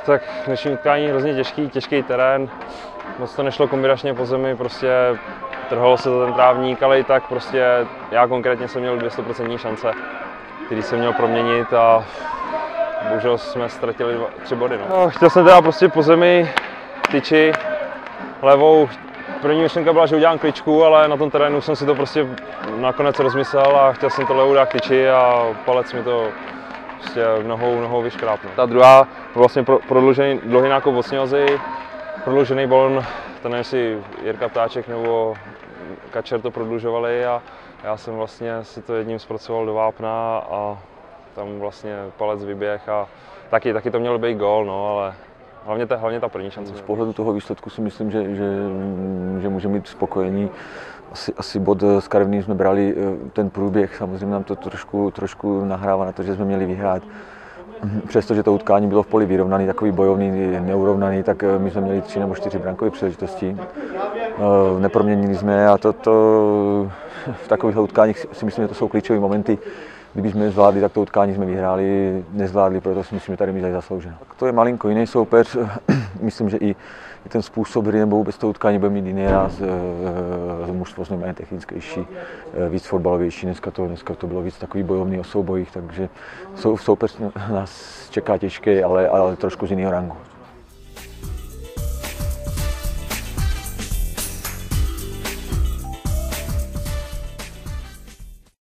Tak dnešní utkání hrozně těžký terén, moc to nešlo kombinačně po zemi, prostě trhalo se za ten trávník, ale i tak prostě já konkrétně jsem měl 200% šance, který jsem měl proměnit a bohužel jsme ztratili 3 body. No. Chtěl jsem teda prostě po zemi tyči levou. První myšlenka byla, že udělám kličku, ale na tom terénu jsem si to prostě nakonec rozmyslel a chtěl jsem to levou dát tyči a palec mi to prostě nohou vyškrápnul. Ta druhá vlastně prodloužený dlouhý nákop od Sněhozy, prodloužený balon, to nevím, jestli Jirka Ptáček nebo Kačer to prodlužovali a já jsem vlastně si to jedním zpracoval do vápna a tam vlastně palec vyběh a taky to měl být gól, no, ale hlavně ta první šance. Z pohledu toho výsledku si myslím, že můžeme být spokojení. Asi bod s Karviní jsme brali ten průběh, samozřejmě nám to trošku nahrává na to, že jsme měli vyhrát. Přestože to utkání bylo v poli vyrovnaný, takový bojovný, neurovnaný, tak my jsme měli 3 nebo 4 brankové příležitosti. Neproměnili jsme a v takových utkáních si myslím, že to jsou klíčové momenty. Kdyby jsme zvládli, tak to utkání jsme vyhráli, nezvládli, proto si myslím, že tady my zasloužíme. To je malinko jiný soupeř, myslím, že i ten způsob hry nebo vůbec to utkání bude mít jiný ráz. Mužstvo jsme mají techničtější, víc fotbalovější, dneska to bylo víc takový bojovný o soubojích, takže soupeř nás čeká těžký, ale trošku z jiného rangu.